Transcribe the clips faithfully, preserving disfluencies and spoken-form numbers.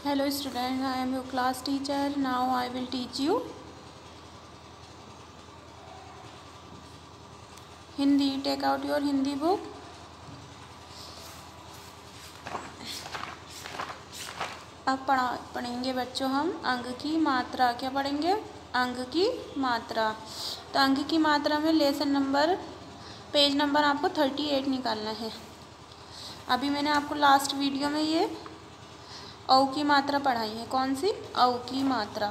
Hello student, I am your class teacher. Now I will teach you Hindi. Take out your Hindi book. अब पढ़ा पढ़ेंगे बच्चों हम अंग की मात्रा। क्या पढ़ेंगे? अंग की मात्रा। तो अंग की मात्रा में लेसन नंबर पेज नंबर आपको थर्टी एट निकालना है। अभी मैंने आपको लास्ट वीडियो में ये औ की मात्रा पढ़ाई है। कौन सी? औ की मात्रा।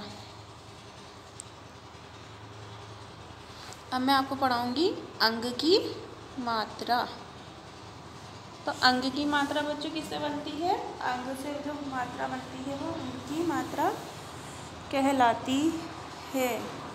अब मैं आपको पढ़ाऊंगी अंग की मात्रा। तो अंग की मात्रा बच्चों किससे बनती है? अंग से जो मात्रा बनती है वो अंग की मात्रा कहलाती है।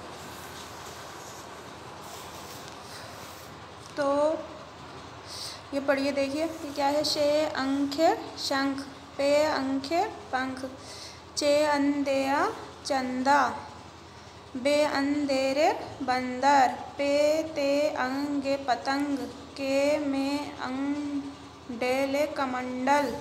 तो ये पढ़िए, देखिए ये क्या है। शे अंख्य शंख, पे अंख्य पंख, चे अंदेया चंदा, बे अंधेरे बंदर, पे ते अंगे पतंग, के में अंडेले कमंडल।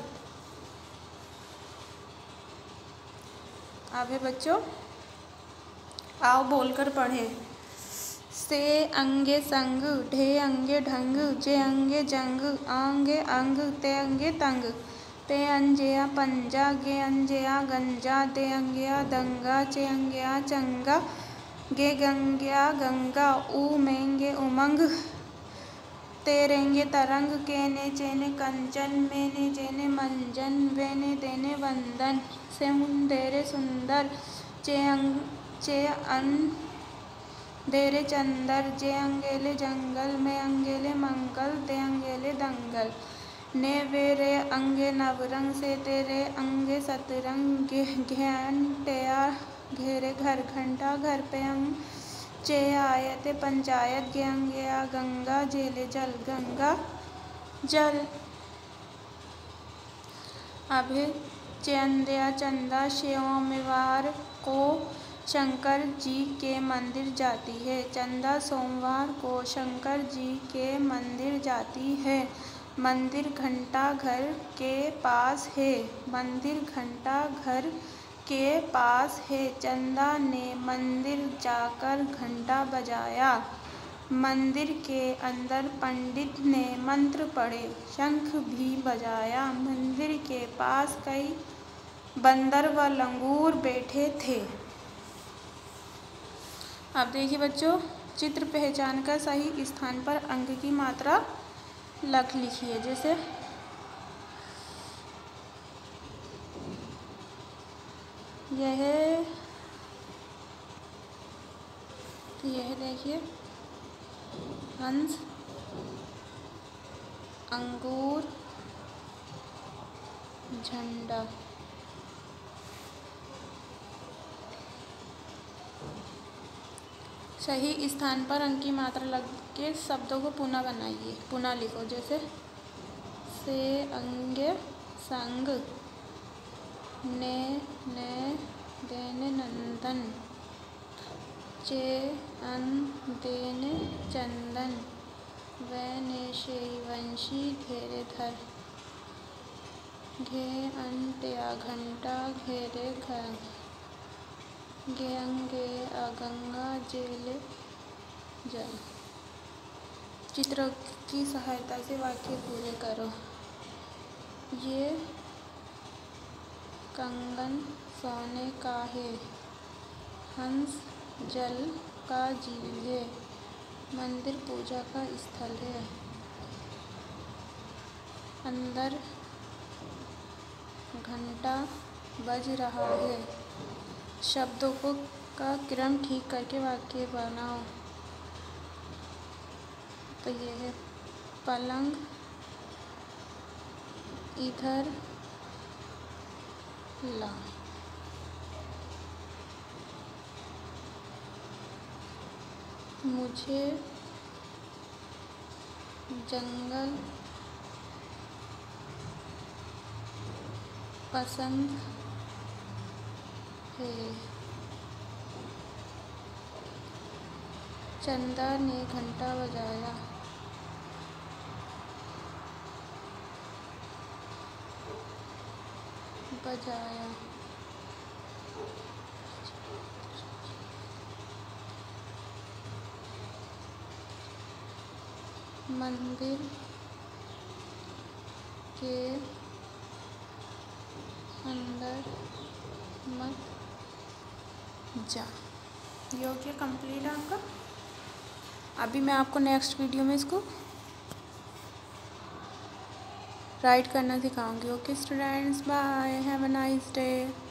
अब है बच्चों, आओ बोलकर पढ़े। से अंगे संग, ढे अंगे ढंग, जे अंगे जंग, आंगे अंग, ते अंगे तंग, पे अंजया पंजा, गे अंजया गंजा, दे अंगया दंगा, चे अंगया चंगा, गे गंगया गंगा, ऊ मेंगे उमंग, तेरेंगे तरंग, के ने चेने कंचन, मेने जेने मंजन, वेने देने वंदन, से मुंदेरे सुंदर, चे अंग चे अन देरे चंदर, जे अंगेले जंगल, में अंगेले मंगल, दे अंगेले दंगल, ने वेरे अंगे नवरंग, से तेरे अंगे सतरंग, घंटिया घेरे घर घंटा, घर पे अंग, चे आयते पंचायत, गे अंगया गंगा, जेले जल गंगा जल। अभी चंदया चंदा, सोमवार को शंकर जी के मंदिर जाती है। चंदा सोमवार को शंकर जी के मंदिर जाती है। मंदिर घंटा घर के पास है। मंदिर घंटा घर के पास है। चंदा ने मंदिर जाकर घंटा बजाया। मंदिर के अंदर पंडित ने मंत्र पढ़े, शंख भी बजाया। मंदिर के पास कई बंदर व लंगूर बैठे थे। अब देखिए बच्चों, चित्र पहचान कर सही स्थान पर अंग की मात्रा लख लिखिए। जैसे यह यह देखिए हंस, अंगूर, झंडा। सही स्थान पर अंक की मात्रा लग के शब्दों को पुनः बनाइए, पुनः लिखो। जैसे से अंगे संग, ने ने देने नंदन, चे अन देने चंदन, वे ने शेई वंशी घेरे धर, घे अंत्या घंटा घेरे घर, गे अंगे गंगा जेले जल। चित्र की सहायता से वाक्य पूरे करो। ये कंगन सोने का है। हंस जल का जीव है। मंदिर पूजा का स्थल है। अंदर घंटा बज रहा है। शब्दों को का क्रम ठीक करके वाक्य बनाओ। तो ये है पलंग इधर ला, मुझे जंगल पसंद है। चंदा ने घंटा बजाया। बजाया मंदिर के अंदर मत जा। ये हो गया कंप्लीट आपका। अभी मैं आपको नेक्स्ट वीडियो में इसको राइट करना सिखाऊंगी। Okay students, bye, have a nice day.